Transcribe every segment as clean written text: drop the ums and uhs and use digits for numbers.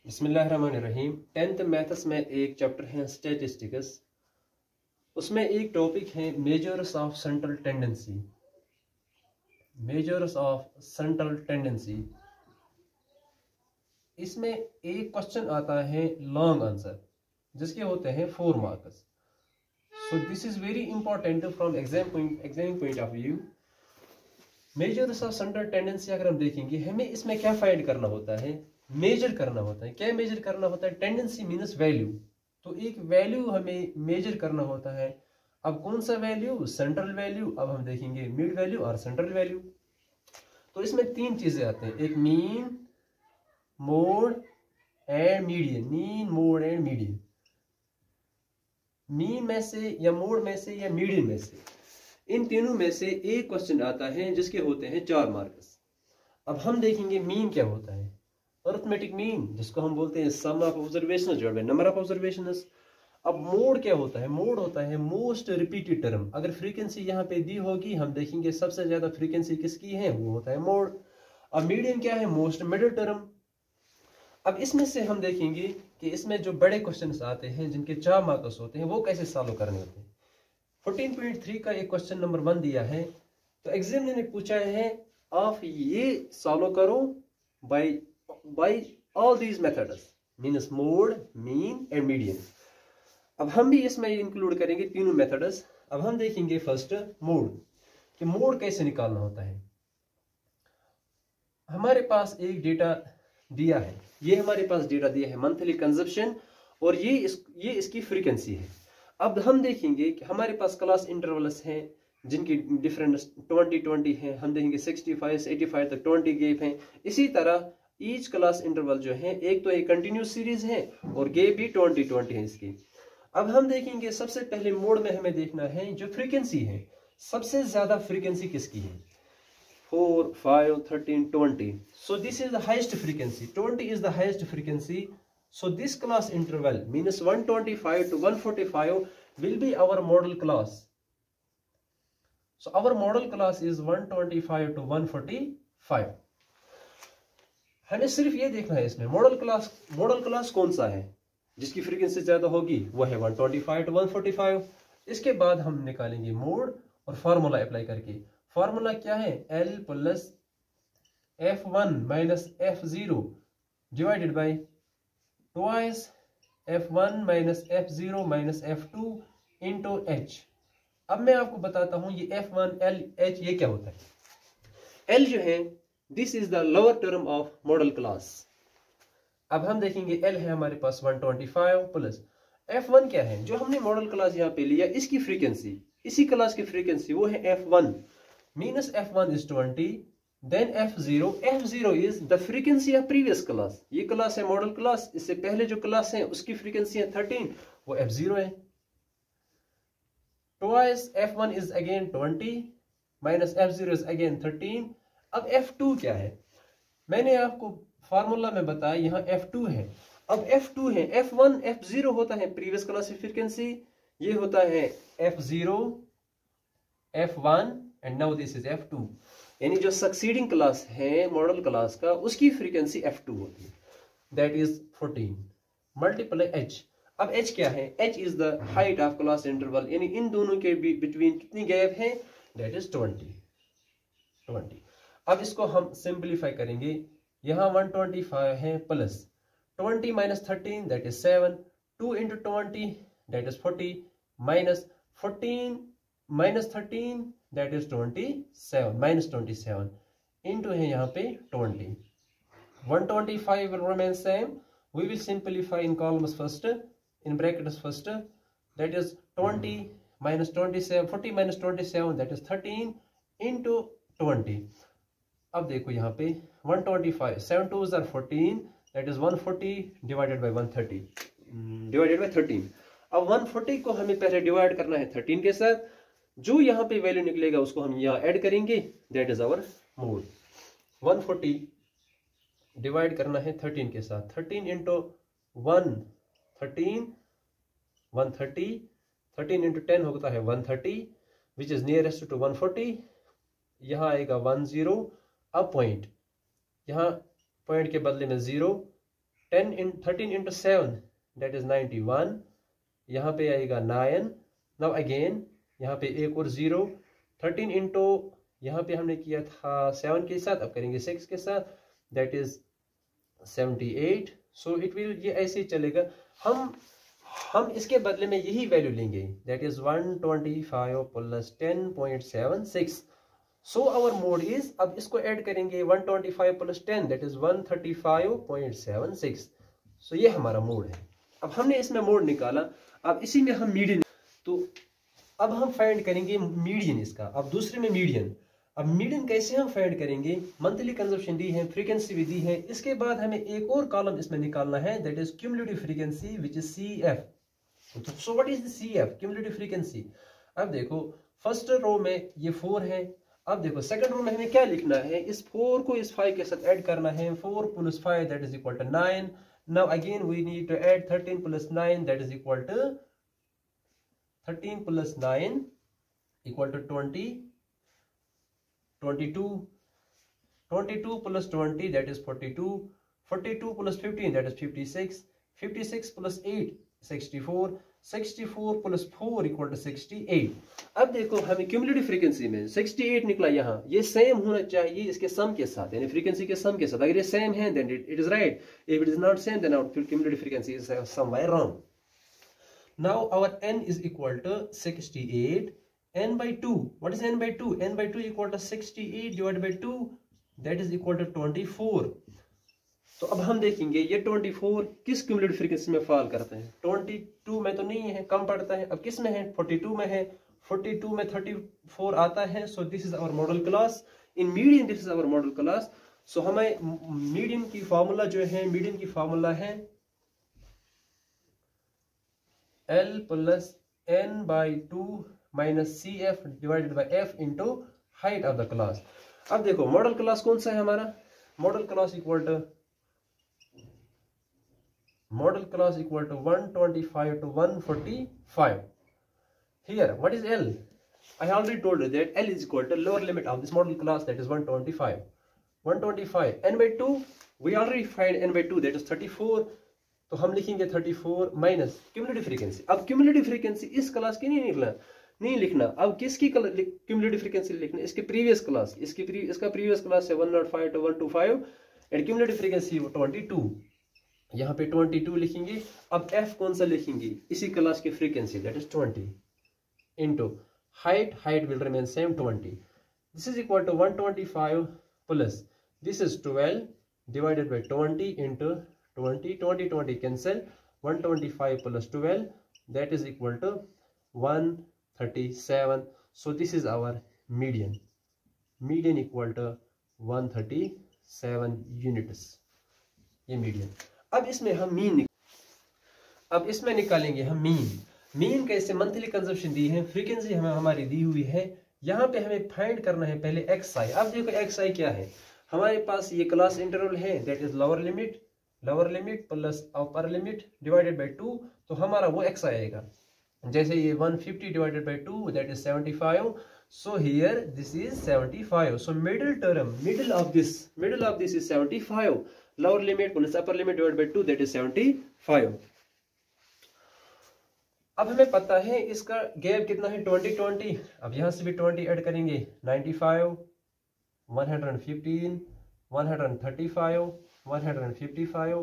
बिस्मिल्लाहिर्रहमानिर्रहीम। 10th maths में एक चैप्टर है स्टैटिस्टिक्स। उसमें एक टॉपिक है measures of central tendency. Measures of central tendency, इसमें एक क्वेश्चन आता है लॉन्ग आंसर जिसके होते हैं 4 marks. So this is very important from exam point of view. Measures of central tendency अगर हम देखेंगे, हमें इसमें क्या फाइंड करना होता है, मेजर करना होता है। क्या मेजर करना होता है? Tendency means value. तो एक वैल्यू हमें मेजर करना होता है। अब कौन सा वैल्यू? Central value. अब हम देखेंगे मिड वैल्यू और सेंट्रल वैल्यू। तो इसमें 3 चीजें आते हैं, एक mean, mode and median. Mean, mode and median. Mean में से या मोड में से या मीडियन में से, इन तीनों में से एक क्वेश्चन आता है जिसके होते हैं 4 मार्क्स। अब हम देखेंगे मीन क्या होता है। अरिथमेटिक मीन, जिसको हम बोलते हैं sum of observations divided by number of observations. अब मोड क्या होता है? मोड होता है मोस्ट रिपीटेड टर्म। अगर फ्रीक्वेंसी यहाँ पे दी होगी, हम देखेंगे सबसे ज्यादा फ्रीक्वेंसी किसकी है, वो होता है मोड। अब मीडियन क्या है? Most middle term. अब इसमें से हम देखेंगे कि इसमें जो बड़े क्वेश्चंस आते हैं जिनके 4 मार्क्स होते हैं, वो कैसे सॉल्व करने होते हैं। 14.3 का एक क्वेश्चन नंबर 1 दिया है। तो एग्जामिनर ने पूछा है आप ये सॉल्व करो by all these methods, means mode, mean and median। अब हम भी इसमें इंक्लूड करेंगे तीनों मेथड्स। अब हम देखेंगे फर्स्ट मोड, कि मोड कैसे निकालना होता है। हमारे पास एक डेटा दिया है, ये हमारे पास डेटा दिया है मंथली कंजप्शन, और ये इसकी फ्रीक्वेंसी है। अब हम देखेंगे कि हमारे पास क्लास इंटरवल्स हैं जिनकी डिफरेंट 20 है। हम देखेंगे 65 से 85 तक 20 गैप हैं। इसी तरह ईच क्लास इंटरवल जो है, एक तो एक कंटिन्यूस सीरीज है और गैप भी 20 है इसकी। अब हम देखेंगे सबसे पहले मोड में हमें देखना है जो फ्रीक्वेंसी है, सबसे ज्यादा फ्रीक्वेंसी किसकी है। 4, 5, 13, 20। So this is the highest frequency. 20 is the highest frequency. So this class interval means 125 to 145 will be our model class. So our model class is 125 to 145। हमें सिर्फ ये देखना है इसमें मॉडल क्लास कौन सा है जिसकी फ्रीक्वेंसी ज्यादा होगी, वो है 125 to 145। इसके बाद हम निकालेंगे मोड और फार्मूला अप्लाई करके। फार्मूला क्या है? L plus F1 minus F0 divided by twice F1 minus F0 minus F2 into H। अब मैं आपको बताता हूं ये F1 L H ये क्या होता है। L जो है, this is the lower term of modal class. अब हम देखेंगे L है हमारे पास 125 प्लस F1 क्या है, जो हमने मॉडल क्लास यहाँ पे लिया, इसकी फ्रीक्वेंसी, इसी क्लास की फ्रीक्वेंसी वो है F1 minus F1 is 20, then F0 is the frequency of previous class. ये क्लास है मॉडल क्लास, इससे पहले जो क्लास है उसकी फ्रीक्वेंसी है 13, वो F0 है। Twice F1 is again 20 minus F0 is again 13। अब F2 क्या है? मैंने आपको फार्मूला में बताया, यहाँ F2 है। अब F2 है, F1 F0 होता है प्रीवियस क्लास की फ्रीक्वेंसी, ये होता है F0 F1 and now this is F2। यानी जो सक्सीडिंग क्लास है मॉडल क्लास का, उसकी फ्रीक्वेंसी F2 होती है, दैट इज 14 मल्टीप्लाई H। अब H क्या है? H is the height of class interval, यानी इन दोनों के बिटवीन कितनी गैप है, दैट इज 20। अब इसको हम सिंपलीफाई करेंगे। यहां 125 है plus 20 minus 13 that is 7, 2 into 20 that is 40, minus 14 minus 13 that is 27, minus 27 into है यहाँ पे 20। 125 will remain same. We will simplify in columns first, in brackets first, that is 20 minus 27, 40 minus 27 that is 13 into 20। अब देखो यहाँ पे 125, 7 2s are 14, that is 140 divided by 130 divided by 13। अब 140 को हमें पहले डिवाइड करना है 13 के साथ, जो यहाँ पे वैल्यू निकलेगा उसको हम यहाँ ऐड करेंगे, that is our mode. 140 divide करना है 13 के साथ, 13 इंटू 130, 130, 13 इंटू 10 होता है 130 विच इज नियरेस्ट टू 140। यहाँ आएगा 10। अब पॉइंट, यहाँ पॉइंट के बदले में 0, 13 into 7 that is 91, यहाँ पे आएगा 9, now again यहाँ पे एक और 0, 13 into यहाँ पे हमने किया था 7 के साथ, अब करेंगे 6 के साथ, that is 78, so it will, ये ऐसे ही चलेगा। हम इसके बदले में यही वैल्यू लेंगे, that is 125 plus 10.76, so our mode is, अब इसको ऐड करेंगे 125 plus 10 that is 135.76, so ये हमारा मोड है। अब हमने इसमें मोड निकाला, अब इसी में हम मीडियन, तो अब हम फाइंड करेंगे मीडियन इसका। अब दूसरे में मीडियन, अब मीडियन कैसे हम फाइंड करेंगे, मंथली कंजप्शन दी है, फ्रीक्वेंसी भी दी है, इसके बाद हमें एक और कॉलम इसमें निकालना है, that is cumulative frequency which is CF। So what is the CF, cumulative frequency. अब देखो फर्स्ट रो में ये 4 है, अब देखो सेकंड रो में हमें क्या लिखना है, इस 4 को इस 5 के साथ ऐड करना है, 4 plus 5 that is equal to 9, now again we need to add 13 plus 9 that is equal to 13 plus 9 equal to 20, 22, 22 plus 20 that is 42, 42 plus 15 that is 56, 56 plus 8 64, 64 plus 4 equal to 68। अब देखो हमें क्यूमुलेटिव फ्रीक्वेंसी में 68 निकला, यहाँ ये same होना चाहिए इसके सम के साथ, यानी फ्रीक्वेंसी के सम के साथ, अगर ये सेम है then it is right, if it is not same then our cumulative frequency is somewhere wrong. Now our n is equal to 68, n by 2, what is n by 2? n by 2 equal to 68 divided by 2 that is equal to 24। तो अब हम देखेंगे ये 24 किस cumulative frequency में fall करते हैं, 22 में तो नहीं है, कम पड़ता है, अब किस में है, 42 में है, 42 में 34 आता है, so this is our modal class, in median this is our modal class. सो हमें मीडियन की फार्मूला जो है, मीडियन की फार्मूला है L plus n by 2 minus CF divided by F into height of the class। अब देखो model class कौन सा है हमारा, modal class equal to 125 to 145। Here what is L? I already told you that L is equal to lower limit of this model class, that is 125, 125, n by 2 we already find n by 2 that is 34, तो हम लिखेंगे 34 minus cumulative frequency. अब cumulative frequency इस class की नहीं लिखना, अब किसकी क्यूमुलेटिव फ्रीक्वेंसी लिखना, इसके प्रीवियस क्लास, इसका प्रीवियस क्लास है 105 to 125 एंड क्यूमुलेटिव फ्रीक्वेंसी 22, यहाँ पे 22 लिखेंगे। अब f कौन सा लिखेंगे, इसी क्लास की frequency that is 20 into height will remain same 20, this is equal to 125 plus this is 12 divided by 20 into 20, 20 cancel, 125 plus 12 that is equal to 137, so this is our median equal to 137 units, ये median. अब इसमें हम निकालेंगे हम mean कैसे, monthly consumption दी है, frequency हमें हमारी दी हुई है, यहाँ पे हमें फाइंड करना है पहले xi। अब देखो xi क्या है, हमारे पास ये क्लास इंटरवल है, that is lower limit plus upper limit divided by 2, तो हमारा वो x आएगा, जैसे ये 150 divided by 2 that is 75, so here this is 75, so middle of this is 75, lower limit plus upper limit divided by 2 that is 75। अब हमें पता है इसका गैप कितना है 20, अब यहां से भी 20 ऐड करेंगे, 95, 115, 135, 155,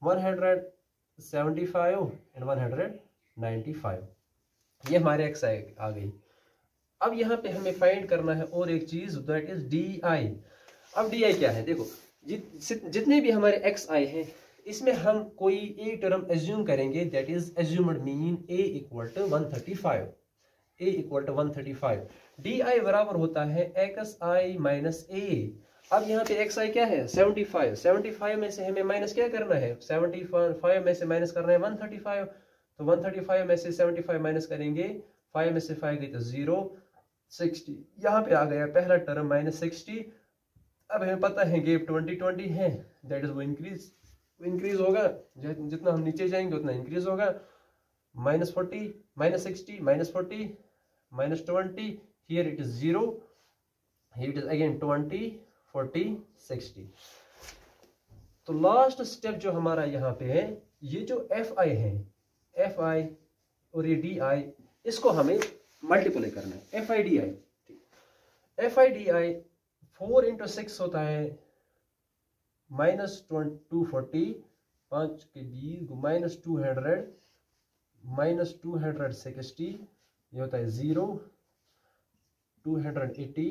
175 एंड 195, ये हमारे x आ गई। अब यहाँ पे हमें फाइंड करना है और एक चीज, दैट इज DI। अब DI क्या है, देखो जितने भी हमारे xi हैं इसमें हम कोई एक टर्म एज्यूम करेंगे, that is assumed mean a equal to 135, DI बराबर होता है xi माइनस a। अब यहाँ पे xi क्या है 75 में से हमें माइनस क्या करना है, 75 में से माइनस करना है 135, तो 135 में से 75 माइनस करेंगे, 5 में से 5 गई तो 0, 60 यहाँ पे आ गया पहला टर्म माइनस 60। अब हमें पता है गैप 20 है, दैट इज वो इंक्रीज होगा, जितना हम नीचे जाएंगे उतना इंक्रीज होगा, -40, -60, -40, -20, here it is 0, here it is again 20, 40, 60। तो लास्ट स्टेप जो हमारा यहाँ पे है, ये जो एफ आई है, एफ आई और ये डी आई, इसको हमें मल्टीप्लाई करना है, F I D I. F I D I 4 × 6 होता है -240, 5 के 20 -200 -260, ये होता है 0, 280,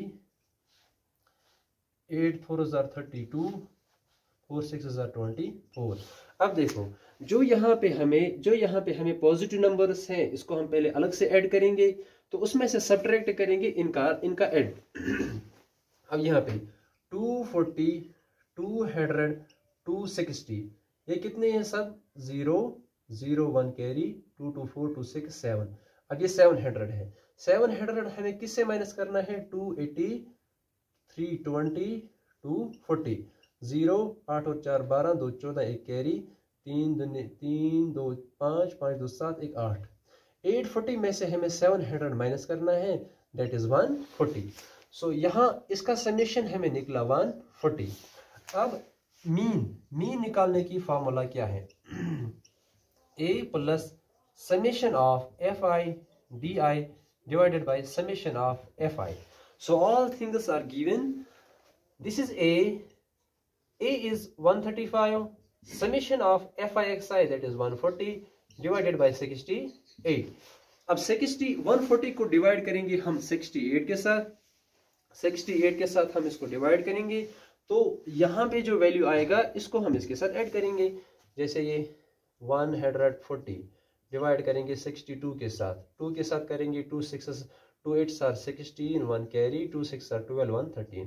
8 4 32, 4 6 24। अब देखो जो यहाँ पे हमें पॉजिटिव नंबर्स हैं, इसको हम पहले अलग से ऐड करेंगे, तो उसमें से सब्ट्रैक्ट करेंगे इनका ऐड। अब यहाँ पे 240, 200, 260, ये कितने हैं सब? 0 0 1 कैरी, 2 2 4 2 6 7। अब ये 700 है। 700 हमें किससे माइनस करना है? 280, 320, 240। 0 8 और 4 12, 2 14, 1 कैरी, 3 2 5 5 2 7 1 8। 840 में से हमें 700 माइनस करना है, दैट इज 140। सो यहाँ इसका समेशन हमें निकला 140। अब मीन निकालने की फॉर्मूला क्या है? a plus summation of F I D I divided by summation of F I. So all things are given. This is a is 135, summation of FIXI that is 140 divided by 68। अब 140 को divide करेंगे हम 68 के साथ, 68 के साथ हम इसको डिवाइड करेंगे, तो यहाँ पे जो वैल्यू आएगा इसको हम इसके साथ ऐड करेंगे। जैसे ये 140 डिवाइड करेंगे 62 के साथ, 2 के साथ करेंगे 2 6 2 8 are 16, 1 कैरी, 2 6 are 12, 113,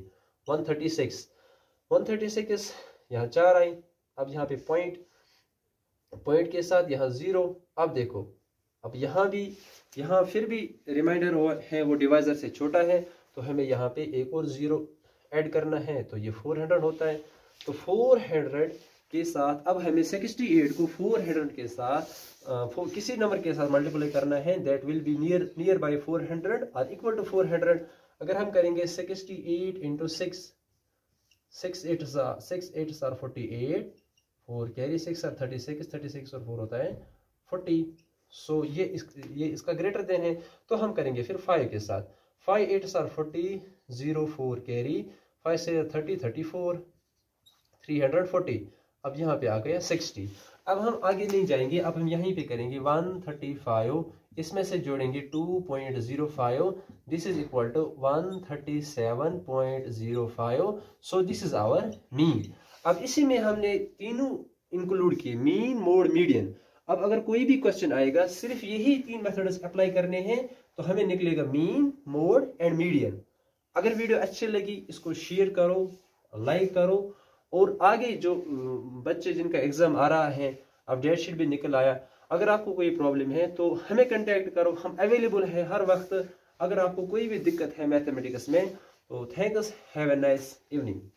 136 यहाँ 4 आई। अब यहाँ पे पॉइंट के साथ यहाँ 0। अब देखो, अब यहाँ फिर भी रिमाइंडर है वो डिवाइजर से छोटा है, तो हमें यहाँ पे एक और 0 ऐड करना है, तो ये 400 होता है। तो 400 के साथ अब हमें 68 को 400 के साथ किसी नंबर के साथ मल्टीप्लाई करना है, that will be near by 400 और इक्वल टू 400। अगर हम करेंगे 68 × 6, 6 8 are 48, 4 कैरी, 6 are 36, 36 और 4 होता है 40। सो ये इसका ग्रेटर देन है, तो हम करेंगे फिर 5 के साथ। 5 8 are 40, 0 4 कैरी, 5 से 30 34, 340। अब यहाँ पे आ गया 60। अब हम आगे नहीं जाएंगे, अब हम यहीं पे करेंगे 135, इसमें से जोड़ेंगे 2.05, this is equal to 137.05। So this is our mean. अब इसी में हमने तीनों इंक्लूड किए, मीन, मोड, मीडियन। अब अगर कोई भी क्वेश्चन आएगा, सिर्फ यही 3 मेथड्स अप्लाई करने हैं, तो हमें निकलेगा मीन, मोड एंड मीडियन। अगर वीडियो अच्छी लगी, इसको शेयर करो, लाइक करो, और आगे जो बच्चे जिनका एग्जाम आ रहा है, अब डेट शीट भी निकल आया, अगर आपको कोई प्रॉब्लम है तो हमें कांटेक्ट करो, हम अवेलेबल हैं हर वक्त। अगर आपको कोई भी दिक्कत है मैथमेटिक्स में, तो thanks, have a nice evening.